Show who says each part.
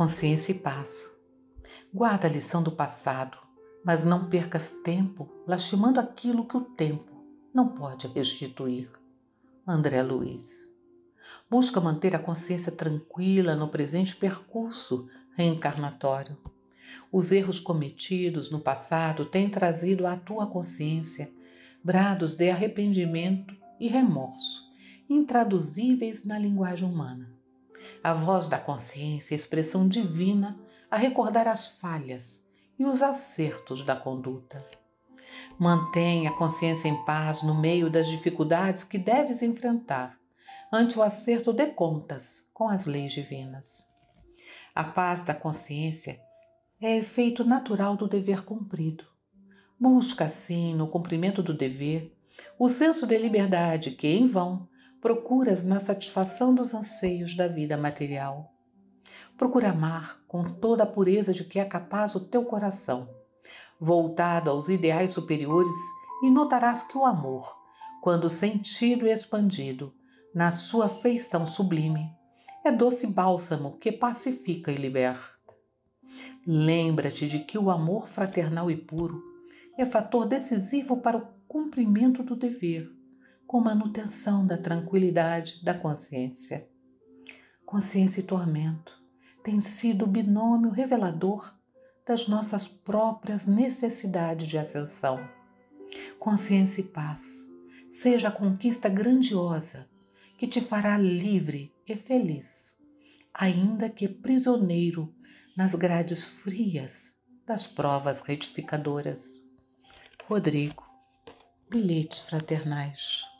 Speaker 1: Consciência e paz. Guarda a lição do passado, mas não percas tempo lastimando aquilo que o tempo não pode restituir. André Luiz. Busca manter a consciência tranquila no presente percurso reencarnatório. Os erros cometidos no passado têm trazido à tua consciência brados de arrependimento e remorso, intraduzíveis na linguagem humana. A voz da consciência é expressão divina a recordar as falhas e os acertos da conduta. Mantenha a consciência em paz no meio das dificuldades que deves enfrentar ante o acerto de contas com as leis divinas. A paz da consciência é efeito natural do dever cumprido. Busca, assim, no cumprimento do dever, o senso de liberdade que, em vão, procuras na satisfação dos anseios da vida material. Procura amar com toda a pureza de que é capaz o teu coração, voltado aos ideais superiores, e notarás que o amor, quando sentido e expandido na sua feição sublime, é doce bálsamo que pacifica e liberta. Lembra-te de que o amor fraternal e puro é fator decisivo para o cumprimento do dever, com manutenção da tranquilidade da consciência. Consciência e tormento têm sido o binômio revelador das nossas próprias necessidades de ascensão. Consciência e paz seja a conquista grandiosa que te fará livre e feliz, ainda que prisioneiro nas grades frias das provas retificadoras. Rodrigo, Bilhetes Fraternais.